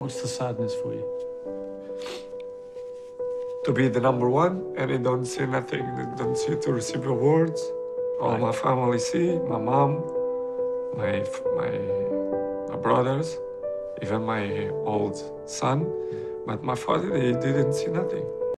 What's the sadness for you? To be the number one, and they don't see nothing. They don't see to receive awards. All my family see, my mom, my brothers, even my old son. But my father, he didn't see nothing.